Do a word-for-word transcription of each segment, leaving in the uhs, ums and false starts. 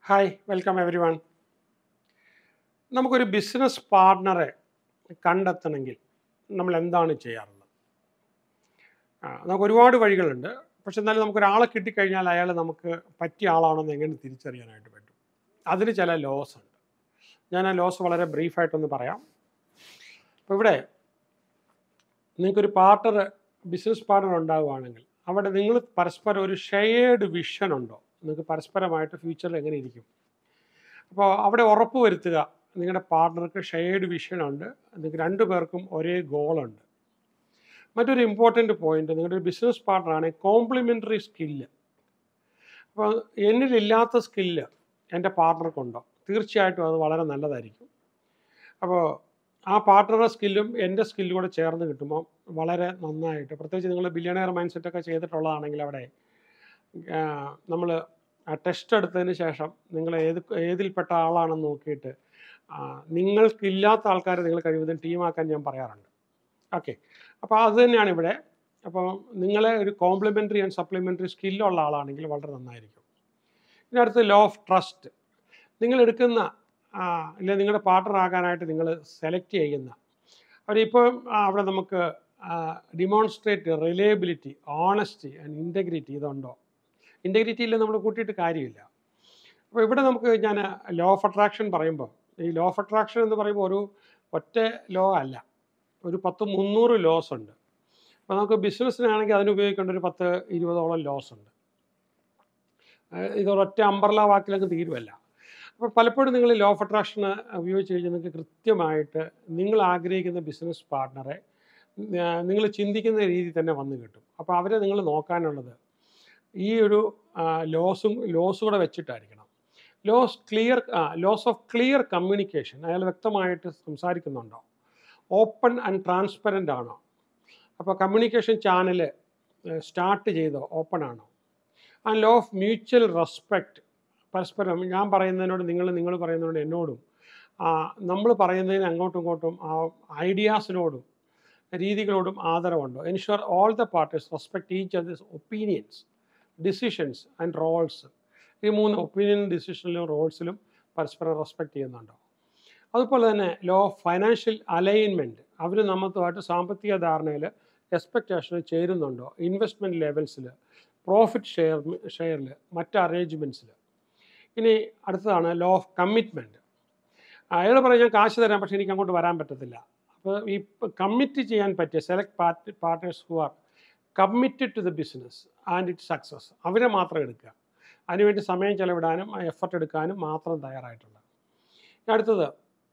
Hi welcome everyone. നമുക്കൊരു business പാർട്ട്ണറെ കണ്ടെത്തണമെങ്കിൽ നമ്മൾ എന്താണ് ചെയ്യാറുള്ളത്? ആ നമുക്ക് ഒരുപാട് വഴികളുണ്ട്. പക്ഷെ എന്നാലും നമുക്കൊരാളെ കിട്ടിക്കഴിഞ്ഞാൽ അയാൾ നമുക്ക് പറ്റിയ ആളാണെന്ന് എങ്ങനെ തിരിച്ചറിയാനായിട്ട് പറ്റും? അതിന് ചില ലോസ് ഉണ്ട്. ഞാൻ ആ ലോസ് വളരെ ബ്രീഫായിട്ടൊന്ന് പറയാം. അപ്പോൾ ഇവിടെ നിങ്ങൾക്കൊരു പാർട്ട്ണർ ബിസിനസ് പാർട്ട്ണർ ഉണ്ടാവുകയാണെങ്കിൽ അവിടെ നിങ്ങൾ പരസ്പരം ഒരു ഷെയർഡ് വിഷൻ ഉണ്ടോ? നിങ്ങൾക്ക് പരസ്പരമായിട്ട് ഫ്യൂച്ചറിൽ എങ്ങനെ ഇരിക്കും? അപ്പോൾ അവിടെ ഉറപ്പ് വരുത്തുക നിങ്ങളുടെ പാർട്ട്ണർക്ക് ഷെയർഡ് വിഷൻ ഉണ്ട്, നിങ്ങൾക്ക് രണ്ടു പേർക്കും ഒരേ ഗോളുണ്ട്. മറ്റൊരു ഇമ്പോർട്ടൻ്റ് പോയിന്റ്, നിങ്ങളുടെ ഒരു ബിസിനസ് പാർട്ട്ണറാണ് കോംപ്ലിമെൻ്ററി സ്കില്ല്. അപ്പോൾ എന്നിലില്ലാത്ത സ്കില്ല് എൻ്റെ പാർട്ട്ണർക്കുണ്ടോ? തീർച്ചയായിട്ടും അത് വളരെ നല്ലതായിരിക്കും. അപ്പോൾ ആ പാർട്ട്ണറുടെ സ്കില്ലും എൻ്റെ സ്കില്ലും കൂടെ ചേർന്ന് കിട്ടുമ്പോൾ വളരെ നന്നായിട്ട്, പ്രത്യേകിച്ച് നിങ്ങൾ ബില്യണയർ മൈൻഡ് സെറ്റൊക്കെ ചെയ്തിട്ടുള്ളതാണെങ്കിൽ അവിടെ നമ്മൾ ആ ടെസ്റ്റ് എടുത്തതിന് ശേഷം നിങ്ങൾ ഏത് ഏതിൽപ്പെട്ട ആളാണെന്ന് നോക്കിയിട്ട് നിങ്ങൾക്കില്ലാത്ത ആൾക്കാരെ നിങ്ങൾ കഴിവതും ടീമാക്കാൻ ഞാൻ പറയാറുണ്ട്. ഓക്കെ, അപ്പോൾ അത് തന്നെയാണ് ഇവിടെ. അപ്പോൾ നിങ്ങളെ ഒരു കോംപ്ലിമെൻ്ററി ആൻഡ് സപ്ലിമെൻ്ററി സ്കില്ലുള്ള ആളാണെങ്കിൽ വളരെ നന്നായിരിക്കും. ഇനി അടുത്ത് ലോ ഓഫ് ട്രസ്റ്റ്. നിങ്ങൾ എടുക്കുന്ന ഇല്ല നിങ്ങളുടെ പാർട്ട്ണർ ആകാനായിട്ട് നിങ്ങൾ സെലക്ട് ചെയ്യുന്ന അവരിപ്പോൾ അവിടെ നമുക്ക് demonstrate reliability, honesty and integrity ഇതുണ്ടോ? ഇൻറ്റഗ്രിറ്റി ഇല്ല നമ്മൾ കൂട്ടിയിട്ട് കാര്യമില്ല. അപ്പോൾ ഇവിടെ നമുക്ക് ഞാൻ ലോ ഓഫ് അട്രാക്ഷൻ പറയുമ്പോൾ, ഈ ലോ ഓഫ് അട്രാക്ഷൻ എന്ന് പറയുമ്പോൾ ഒരു ഒറ്റ ലോ അല്ല, ഒരു പത്ത് മുന്നൂറ് ലോസ് ഉണ്ട്. അപ്പോൾ നമുക്ക് ബിസിനസ്സിനാണെങ്കിൽ അതിന് ഉപയോഗിക്കേണ്ട ഒരു പത്ത് ഇരുപതോളം ലോസ് ഉണ്ട്. ഇതൊരൊറ്റ അംബ്രല വാക്കിലൊക്കെ തീരുമല്ല. അപ്പോൾ പലപ്പോഴും നിങ്ങൾ ലോ ഓഫ് അട്രാക്ഷൻ ഉപയോഗിച്ച് കഴിഞ്ഞാൽ നിങ്ങൾക്ക് കൃത്യമായിട്ട് നിങ്ങൾ ആഗ്രഹിക്കുന്ന ബിസിനസ് പാർട്ട്ണറെ നിങ്ങൾ ചിന്തിക്കുന്ന രീതി തന്നെ വന്നു കിട്ടും. അപ്പോൾ അവരെ നിങ്ങൾ നോക്കാനുള്ളത് ഈ ഒരു ലോസും ലോസ് കൂടെ വെച്ചിട്ടായിരിക്കണം. Laws clear law of clear communication, അയാൾ വ്യക്തമായിട്ട് സംസാരിക്കുന്നുണ്ടോ? ഓപ്പൺ ആൻഡ് ട്രാൻസ്പെറൻ്റ് ആണോ? അപ്പോൾ കമ്മ്യൂണിക്കേഷൻ ചാനൽ സ്റ്റാർട്ട് ചെയ്തോ? ഓപ്പൺ ആണോ? And law of mutual respect, പരസ്പരം ഞാൻ പറയുന്നതിനോട് നിങ്ങൾ നിങ്ങൾ പറയുന്നതിനോട് എന്നോടും നമ്മൾ പറയുന്നതിന് അങ്ങോട്ടും ഇങ്ങോട്ടും ആ ഐഡിയാസിനോടും രീതികളോടും ആദരവുണ്ടോ? Ensure all the parties respect each others opinions, decisions and roles. ഈ മൂന്ന് ഒപ്പീനിയൻ, ഡിസിഷനിലും റോൾസിലും പരസ്പരം റെസ്പെക്ട് ചെയ്യുന്നുണ്ടോ? അതുപോലെ തന്നെ ലോ ഓഫ് ഫൈനാൻഷ്യൽ അലൈൻമെൻറ്റ്, അവർ നമ്മളുമായിട്ട് സാമ്പത്തിക ധാരണയിൽ എക്സ്പെക്റ്റേഷന് ചേരുന്നുണ്ടോ? ഇൻവെസ്റ്റ്മെൻറ്റ് ലെവൽസിൽ, പ്രോഫിറ്റ് ഷെയർ ഷെയറിൽ, മറ്റ് അറേഞ്ച്മെൻറ്റ്സിൽ. ഇനി അടുത്തതാണ് ലോ ഓഫ് കമ്മിറ്റ്മെൻറ്റ്. അയാൾ പറയും ഞാൻ കാശ് തരാം, പക്ഷേ എനിക്ക് അങ്ങോട്ട് വരാൻ പറ്റത്തില്ല. അപ്പോൾ ഈ കമ്മിറ്റ് ചെയ്യാൻ പറ്റിയ select party partners who are committed to the business and it success, അവരെ മാത്രം എടുക്കുക. അതിനുവേണ്ടി സമയം ചെലവിടാനും എഫർട്ട് എടുക്കാനും മാത്രം തയ്യാറായിട്ടുള്ളത്. അടുത്തത്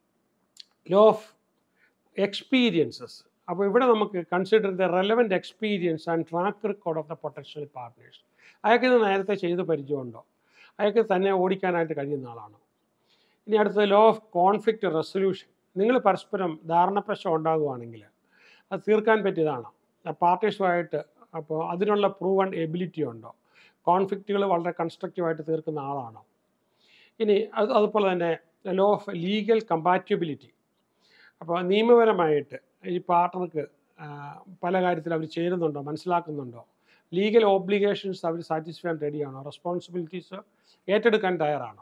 ലോ ഓഫ് എക്സ്പീരിയൻസസ്. അപ്പോൾ ഇവിടെ നമുക്ക് consider the relevant experience and track record of the potential partners. അയാൾക്ക് ഇത് നേരത്തെ ചെയ്ത് പരിചയമുണ്ടോ? അയാൾക്ക് തന്നെ ഓടിക്കാനായിട്ട് കഴിയുന്ന ആളാണോ? ഇനി അടുത്തത് ലോ ഓഫ് കോൺഫ്ലിക്റ്റ് റെസൊല്യൂഷൻ. നിങ്ങൾ പരസ്പരം ധാരണപ്രശ്നം ഉണ്ടാകുകയാണെങ്കിൽ അത് തീർക്കാൻ പറ്റിയതാണോ? പാർട്ടീസുമായിട്ട് അപ്പോൾ അതിനുള്ള പ്രൂവൺ എബിലിറ്റി ഉണ്ടോ? കോൺഫ്ലിക്റ്റുകൾ വളരെ കൺസ്ട്രക്റ്റീവായിട്ട് തീർക്കുന്ന ആളാണോ? ഇനി അത് അതുപോലെ തന്നെ ലോ ഓഫ് ലീഗൽ കമ്പാറ്റബിലിറ്റി. അപ്പോൾ നിയമപരമായിട്ട് ഈ പാർട്ട്ണർക്ക് പല കാര്യത്തിൽ അവർ ചേരുന്നുണ്ടോ, മനസ്സിലാക്കുന്നുണ്ടോ? ലീഗൽ ഓബ്ലിഗേഷൻസ് അവർ സാറ്റിസ്ഫൈ ചെയ്യാൻ റെഡിയാണോ? റെസ്പോൺസിബിലിറ്റീസ് ഏറ്റെടുക്കാൻ തയ്യാറാണോ?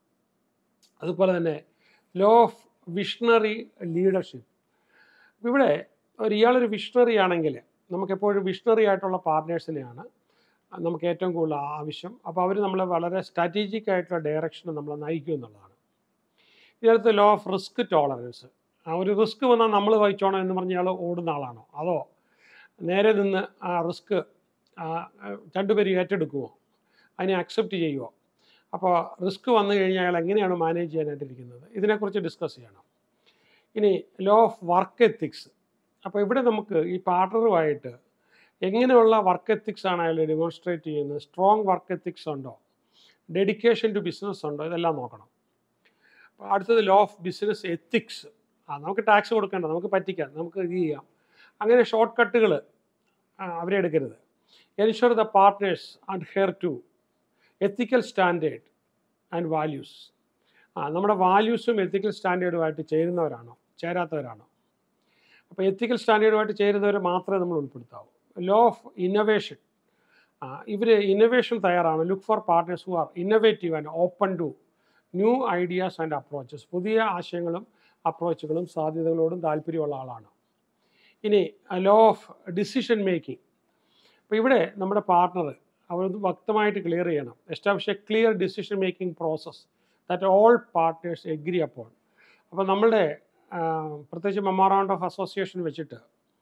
അതുപോലെ തന്നെ ലോ ഓഫ് വിഷണറി ലീഡർഷിപ്പ്. ഇവിടെ ഒരു ഇയാളൊരു വിഷണറി ആണെങ്കിൽ നമുക്കെപ്പോഴും വിഷണറി ആയിട്ടുള്ള പാർട്ട്നേഴ്സിനെയാണ് നമുക്ക് ഏറ്റവും കൂടുതൽ ആവശ്യം. അപ്പോൾ അവർ നമ്മളെ വളരെ സ്ട്രാറ്റജിക് ആയിട്ടുള്ള ഡയറക്ഷന് നമ്മളെ നയിക്കും എന്നുള്ളതാണ്. ഇതിനകത്ത് ലോ ഓഫ് റിസ്ക് ടോളറൻസ്. ആ ഒരു റിസ്ക് വന്നാൽ നമ്മൾ വഹിച്ചോണം എന്ന് പറഞ്ഞ് ഇയാൾ ഓടുന്ന ആളാണോ? അതോ നേരെ നിന്ന് ആ റിസ്ക് രണ്ടുപേരും ഏറ്റെടുക്കുമോ? അതിനെ അക്സെപ്റ്റ് ചെയ്യുമോ? അപ്പോൾ റിസ്ക് വന്നു കഴിഞ്ഞാൽ അയാൾ എങ്ങനെയാണ് മാനേജ് ചെയ്യാനായിട്ടിരിക്കുന്നത്? ഇതിനെക്കുറിച്ച് ഡിസ്കസ് ചെയ്യണം. ഇനി ലോ ഓഫ് വർക്ക് എത്തിക്സ്. അപ്പോൾ ഇവിടെ നമുക്ക് ഈ പാർട്ട്ണറുമായിട്ട് എങ്ങനെയുള്ള വർക്ക് എത്തിക്സ് ആണ് അയാൾ ഡെമോൺസ്ട്രേറ്റ് ചെയ്യുന്നത്? സ്ട്രോങ് വർക്ക് എത്തിക്സ് ഉണ്ടോ? ഡെഡിക്കേഷൻ ടു ബിസിനസ് ഉണ്ടോ? ഇതെല്ലാം നോക്കണം. അപ്പോൾ അടുത്തത് ലോ ഓഫ് ബിസിനസ് എത്തിക്സ്. ആ നമുക്ക് ടാക്സ് കൊടുക്കേണ്ട, നമുക്ക് പറ്റിക്കാം, നമുക്ക് ഇത് ചെയ്യാം, അങ്ങനെ ഷോർട്ട് കട്ടുകൾ അവരെ എടുക്കരുത്. Ensure the partners adhere to ethical standard and values. ആ നമ്മുടെ വാല്യൂസും എത്തിക്കൽ സ്റ്റാൻഡേർഡുമായിട്ട് ചേരുന്നവരാണോ, ചേരാത്തവരാണോ? അപ്പോൾ എത്തിക്കൽ സ്റ്റാൻഡേർഡുമായിട്ട് ചേരുന്നവരെ മാത്രമേ നമ്മൾ ഉൾപ്പെടുത്താവൂ. Law of innovation. ഇവർ ഇന്നൊവേഷൻ തയ്യാറാണ്. Look for partners who are innovative and open to new ideas and approaches, പുതിയ ആശയങ്ങളും അപ്രോച്ചുകളും സാധ്യതകളോടും താല്പര്യമുള്ള ആളാണ്. ഇനി ലോ ഓഫ് ഡിസിഷൻ മേക്കിംഗ്. അപ്പോൾ ഇവിടെ നമ്മുടെ പാർട്ണർ അവർ വ്യക്തമായിട്ട് ക്ലിയർ ചെയ്യണം. Establish a clear decision making process that all partners agree upon. അപ്പോൾ നമ്മളുടെ പ്രത്യേകിച്ച് മെമ്മോറാണ്ടം ഓഫ് അസോസിയേഷൻ വെച്ചിട്ട്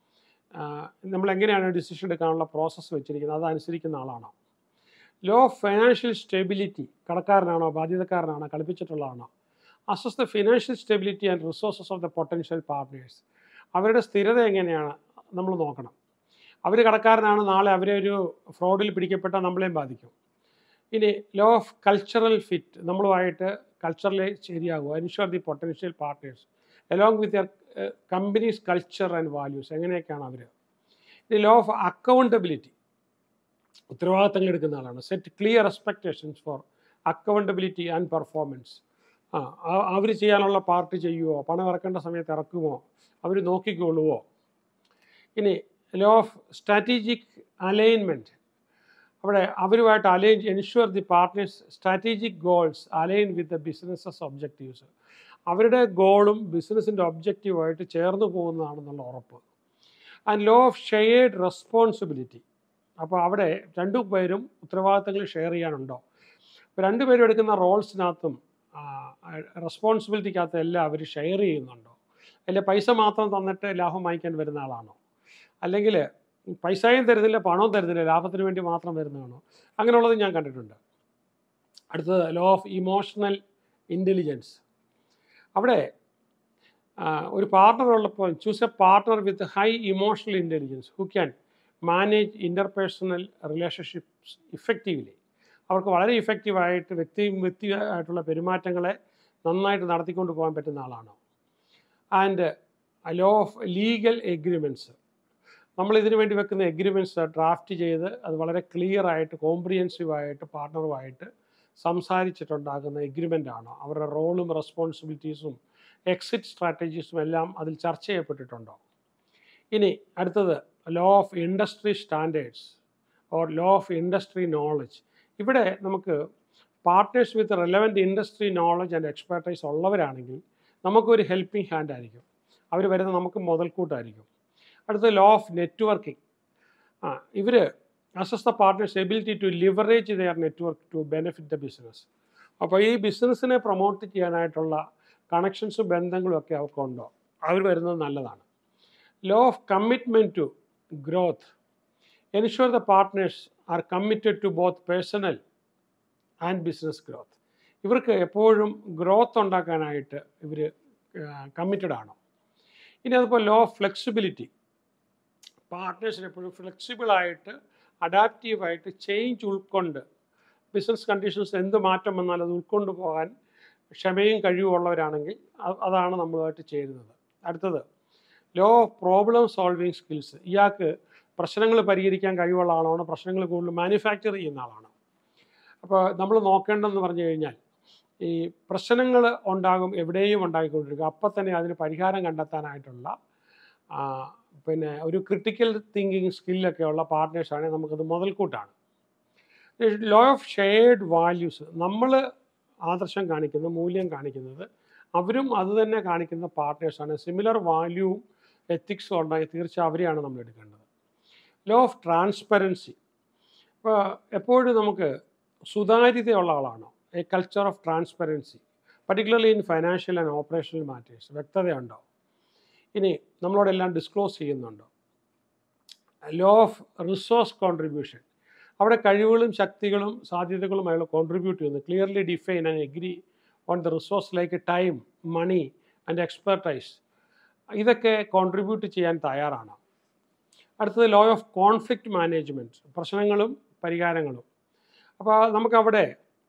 നമ്മൾ എങ്ങനെയാണ് ഡിസിഷൻ എടുക്കാനുള്ള പ്രോസസ്സ് വെച്ചിരിക്കുന്നത് അതനുസരിക്കുന്ന ആളാണോ. ലോ ഓഫ് ഫൈനാൻഷ്യൽ സ്റ്റെബിലിറ്റി, കടക്കാരനാണോ ബാധ്യതക്കാരനാണോ കളിപ്പിച്ചിട്ടുള്ളതാണോ. Assess the financial stability and resources of the potential partners, അവരുടെ സ്ഥിരത എങ്ങനെയാണ് നമ്മൾ നോക്കണം. അവർ കടക്കാരനാണ്, നാളെ അവരെ ഒരു ഫ്രോഡിൽ പിടിക്കപ്പെട്ടാൽ നമ്മളെയും ബാധിക്കും. ഇനി ലോ ഓഫ് കൾച്ചറൽ ഫിറ്റ്, നമ്മളുമായിട്ട് കൾച്ചറലി ശരിയാകുക. Ensure the potential partners along with your companies culture and values, എങ്ങനെയൊക്കെയാണ് അവർ. ഇനി ലോ ഓഫ് അക്കൗണ്ടബിലിറ്റി, ഉത്തരവാദിത്തങ്ങൾ എടുക്കുന്ന ആളാണ്. Set clear expectations for accountability and performance. ആ അവർ ചെയ്യാനുള്ള പാർട്ട് ചെയ്യുമോ, പണം ഇറക്കേണ്ട സമയത്ത് ഇറക്കുമോ, അവർ നോക്കിക്കൊള്ളുവോ. ഇനി ലോ ഓഫ് സ്ട്രാറ്റജിക് അലൈൻമെൻറ്റ്, അവിടെ അവരുമായിട്ട് align ensure the partners strategic goals align with the businesses objectives, അവരുടെ ഗോളും ബിസിനസ്സിൻ്റെ ഒബ്ജക്റ്റീവായിട്ട് ചേർന്ന് പോകുന്നതാണെന്നുള്ള ഉറപ്പ്. And law of shared responsibility, അപ്പോൾ അവിടെ രണ്ടു പേരും ഉത്തരവാദിത്തങ്ങൾ ഷെയർ ചെയ്യാനുണ്ടോ. ഇപ്പോൾ രണ്ടുപേരും എടുക്കുന്ന റോൾസിനകത്തും റെസ്പോൺസിബിലിറ്റിക്കകത്ത് എല്ലാം അവർ ഷെയർ ചെയ്യുന്നുണ്ടോ. അല്ലെ പൈസ മാത്രം തന്നിട്ട് ലാഭം വാങ്ങിക്കാൻ വരുന്ന ആളാണോ, അല്ലെങ്കിൽ പൈസയും തരുന്നില്ല പണവും തരുന്നില്ല ലാഭത്തിന് വേണ്ടി മാത്രം വരുന്നതാണോ. അങ്ങനെയുള്ളത് ഞാൻ കണ്ടിട്ടുണ്ട്. അടുത്തത് ലോ ഓഫ് ഇമോഷണൽ ഇൻ്റലിജൻസ്. അവിടെ ഒരു പാർട്ണർ ഉള്ളപ്പോൾ choose a partner with high emotional intelligence who can manage interpersonal relationships effectively. അവർക്ക് വളരെ ഇഫക്റ്റീവായിട്ട് വ്യക്തി വ്യക്തിയായിട്ടുള്ള പെരുമാറ്റങ്ങളെ നന്നായിട്ട് നടത്തിക്കൊണ്ട് പോകാൻ പറ്റുന്ന ആളാണോ. And law of legal agreements, നമ്മളിതിനു വേണ്ടി വെക്കുന്ന എഗ്രിമെൻറ്റ്സ് ഡ്രാഫ്റ്റ് ചെയ്ത് അത് വളരെ ക്ലിയർ ആയിട്ട് കോംപ്രിഹെൻസീവായിട്ട് പാർട്ണറുമായിട്ട് സംസാരിച്ചിട്ടുണ്ടാകുന്ന എഗ്രിമെൻ്റ് ആണോ. അവരുടെ റോളും റെസ്പോൺസിബിലിറ്റീസും എക്സിറ്റ് സ്ട്രാറ്റജീസും എല്ലാം അതിൽ ചർച്ച ചെയ്യപ്പെട്ടിട്ടുണ്ടോ. ഇനി അടുത്തത് law of industry standards or law of industry knowledge. ഇവിടെ നമുക്ക് partners with relevant industry knowledge and expertise ഉള്ളവരാണെങ്കിൽ നമുക്കൊരു ഹെൽപ്പിംഗ് ഹാൻഡ് ആയിരിക്കും, അവർ വരുന്ന നമുക്ക് മുതൽക്കൂട്ടായിരിക്കും. അടുത്ത ലോ ഓഫ് നെറ്റ്വർക്കിംഗ്. ആ ഇവർ assess the partners ability to leverage their network to benefit the business. അപ്പോൾ ഈ ബിസിനസ്സിനെ പ്രൊമോട്ട് ചെയ്യാനായിട്ടുള്ള കണക്ഷൻസും ബന്ധങ്ങളും ഒക്കെ അവർക്കുണ്ടോ, അവർ വരുന്നത് നല്ലതാണ്. Law of commitment to growth. Ensure the partners are committed to both personal and business growth. ഇവർക്ക് എപ്പോഴും ഗ്രോത്ത് ഉണ്ടാക്കാനായിട്ട് ഇവർ കമ്മിറ്റഡ് ആണോ. ഇനി അതുപോലെ ലോ ഓഫ് ഫ്ലെക്സിബിലിറ്റി. പാർട്ട്നേഴ്സിന് എപ്പോഴും ഫ്ലെക്സിബിളായിട്ട് അഡാപ്റ്റീവായിട്ട് ചേഞ്ച് ഉൾക്കൊണ്ട് ബിസിനസ് കണ്ടീഷൻസ് എന്ത് മാറ്റം വന്നാലും അത് ഉൾക്കൊണ്ട് പോകാൻ ക്ഷമയും കഴിവുള്ളവരാണെങ്കിൽ അതാണ് നമ്മളുമായിട്ട് ചേരുന്നത്. അടുത്തത് law of problem solving skills. ഇയാൾക്ക് പ്രശ്നങ്ങൾ പരിഹരിക്കാൻ കഴിവുള്ള ആളാണ്, പ്രശ്നങ്ങൾ കൂടുതൽ മാനുഫാക്ചർ ചെയ്യുന്ന ആളാണ്. അപ്പോൾ നമ്മൾ നോക്കേണ്ടതെന്ന് പറഞ്ഞു കഴിഞ്ഞാൽ ഈ പ്രശ്നങ്ങൾ ഉണ്ടാകും, എവിടെയും ഉണ്ടായിക്കൊണ്ടിരിക്കും, അപ്പം തന്നെ അതിന് പരിഹാരം കണ്ടെത്താനായിട്ടുള്ള പിന്നെ ഒരു ക്രിട്ടിക്കൽ തിങ്കിങ് സ്കില്ലൊക്കെ ഉള്ള പാർട്ട്നേഴ്സാണെങ്കിൽ നമുക്കത് മുതൽക്കൂട്ടാണ്. Law of shared values. നമ്മൾ ആദർശം കാണിക്കുന്ന മൂല്യം കാണിക്കുന്നത് അവരും അത് തന്നെ കാണിക്കുന്ന പാർട്ട്നേഴ്സാണ്. സിമിലർ വാല്യൂവും എത്തിക്സും ഉണ്ടെങ്കിൽ തീർച്ചയായും അവരെയാണ് നമ്മൾ എടുക്കേണ്ടത്. Law of transparency. ഇപ്പോൾ എപ്പോഴും നമുക്ക് സുതാര്യതയുള്ള ആളാണോ. A culture of transparency particularly in financial and operational matters. വ്യക്തതയുണ്ടോ. ഇനി നമ്മളോടെല്ലാം ഡിസ്ക്ലോസ് ചെയ്യുന്നുണ്ടോ. Law of resource contribution. അവിടെ കഴിവുകളും ശക്തികളും സാധ്യതകളും അയാൾ കോൺട്രിബ്യൂട്ട് ചെയ്യുന്നു. Clearly define and agree on the resource like time, money and expertise. ഇതൊക്കെ കോൺട്രിബ്യൂട്ട് ചെയ്യാൻ തയ്യാറാണ്. അടുത്തത് ലോ ഓഫ് കോൺഫ്ലിക്റ്റ് മാനേജ്മെൻറ്റ്. പ്രശ്നങ്ങളും പരിഹാരങ്ങളും. അപ്പോൾ നമുക്കവിടെ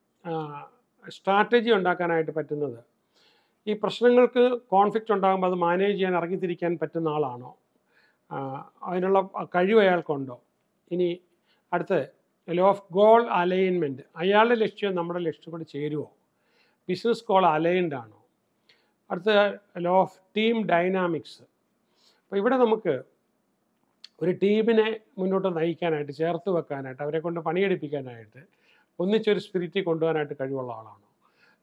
സ്ട്രാറ്റജി ഉണ്ടാക്കാനായിട്ട് പറ്റുന്നത് ഈ പ്രശ്നങ്ങൾക്ക് കോൺഫ്ലിക്റ്റ് ഉണ്ടാകുമ്പോൾ അത് മാനേജ് ചെയ്യാൻ ഇറങ്ങിത്തിരിക്കാൻ പറ്റുന്ന ആളാണോ, അതിനുള്ള കഴിവ് അയാൾക്കുണ്ടോ. ഇനി അടുത്ത് ലോ ഓഫ് ഗോൾ അലൈൻമെൻറ്റ്. അയാളുടെ ലക്ഷ്യം നമ്മുടെ ലക്ഷ്യം കൂടി ചേരുമോ, ബിസിനസ് ഗോൾ അലൈൻഡ് ആണോ. അടുത്ത ലോ ഓഫ് ടീം ഡൈനാമിക്സ്. അപ്പോൾ ഇവിടെ നമുക്ക് ഒരു ടീമിനെ മുന്നോട്ട് നയിക്കാനായിട്ട്, ചേർത്ത് വെക്കാനായിട്ട്, അവരെ കൊണ്ട് പണിയെടുപ്പിക്കാനായിട്ട്, ഒന്നിച്ചൊരു സ്പിരിറ്റിൽ കൊണ്ടുപോകാനായിട്ട് കഴിവുള്ള ആളാണോ.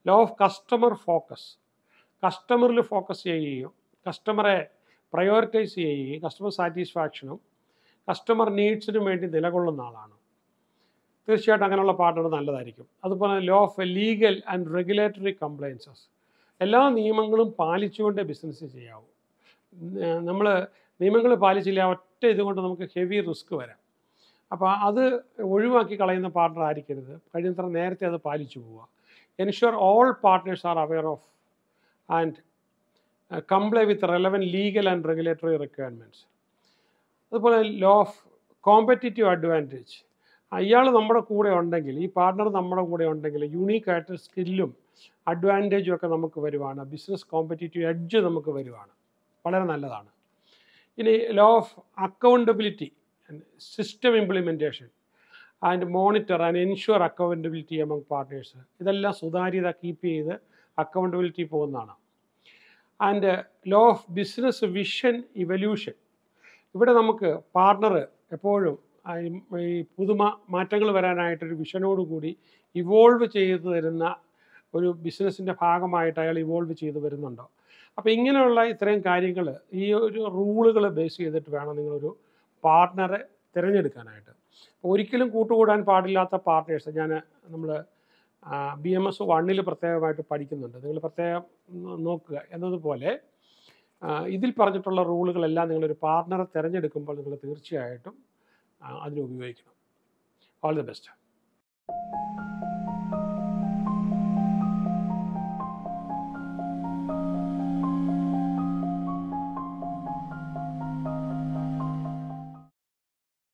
ലോ ഓഫ് കസ്റ്റമർ ഫോക്കസ്, കസ്റ്റമറിൽ ഫോക്കസ് ചെയ്യുകയും കസ്റ്റമറെ പ്രയോറിറ്റൈസ് ചെയ്യുകയും കസ്റ്റമർ സാറ്റിസ്ഫാക്ഷനും കസ്റ്റമർ നീഡ്സിനും വേണ്ടി നിലകൊള്ളുന്ന ആളാണ്. തീർച്ചയായിട്ടും അങ്ങനെയുള്ള പാർട്ണർ നല്ലതായിരിക്കും. അതുപോലെ law of legal and regulatory compliances, എല്ലാ നിയമങ്ങളും പാലിച്ചുകൊണ്ട് ബിസിനസ് ചെയ്യാവൂ. നമ്മൾ നിയമങ്ങൾ പാലിച്ചില്ല ഒറ്റ ഇതുകൊണ്ട് നമുക്ക് ഹെവി റിസ്ക് വരാം. അപ്പോൾ അത് ഒഴിവാക്കി കളയുന്ന പാർട്ണർ ആയിരിക്കരുത്. കഴിയുന്നത്ര നേരത്തെ അത് പാലിച്ചു പോവുക. Ensure all partners are aware of and comply with relevant legal and regulatory requirements. അതുപോലെ ലോ ഓഫ് കോമ്പറ്റിറ്റീവ് അഡ്വാൻറ്റേജ്, അയാൾ നമ്മുടെ കൂടെ ഉണ്ടെങ്കിൽ, ഈ പാർട്ണർ നമ്മുടെ കൂടെ ഉണ്ടെങ്കിൽ യൂണീക്കായിട്ട് സ്കില്ലും അഡ്വാൻറ്റേജും ഒക്കെ നമുക്ക് വരുവാണ്. ബിസിനസ് കോമ്പറ്റിറ്റീവ് എഡ്ജ് നമുക്ക് വരുവാണ്. വളരെ നല്ലതാണ്. ഇനി law of accountability and system implementation and monitor and ensure accountability among partners, ഇതെല്ലാം സുതാര്യത കീപ്പ് ചെയ്ത് അക്കൗണ്ടബിലിറ്റി പോകുന്നതാണ്. And law of business vision evolution, ഇവിടെ നമുക്ക് പാർട്ണർ എപ്പോഴും ഈ പുതുമ മാറ്റങ്ങൾ വരാനായിട്ടൊരു വിഷനോടുകൂടി ഇവോൾവ് ചെയ്ത് തരുന്ന ഒരു ബിസിനസ്സിൻ്റെ ഭാഗമായിട്ട് അയാൾ ഇവോൾവ് ചെയ്ത് വരുന്നുണ്ടോ. അപ്പോൾ ഇങ്ങനെയുള്ള ഇത്രയും കാര്യങ്ങൾ, ഈ ഒരു റൂളുകൾ ബേസ് ചെയ്തിട്ട് വേണം നിങ്ങളൊരു പാർട്ട്ണറെ തിരഞ്ഞെടുക്കാനായിട്ട്. ഒരിക്കലും കൂട്ടുകൂടാൻ പാടില്ലാത്ത പാർട്ട്നേഴ്സ് ഞാൻ നമ്മൾ ബി എം എസ് വണ്ണിൽ പ്രത്യേകമായിട്ട് പഠിക്കുന്നുണ്ട്. നിങ്ങൾ പ്രത്യേകം നോക്കുക എന്നതുപോലെ ഇതിൽ പറഞ്ഞിട്ടുള്ള റൂളുകളെല്ലാം നിങ്ങളൊരു പാർട്ണറെ തിരഞ്ഞെടുക്കുമ്പോൾ നിങ്ങൾ തീർച്ചയായിട്ടും അതിന് ഉപയോഗിക്കണം. All the best.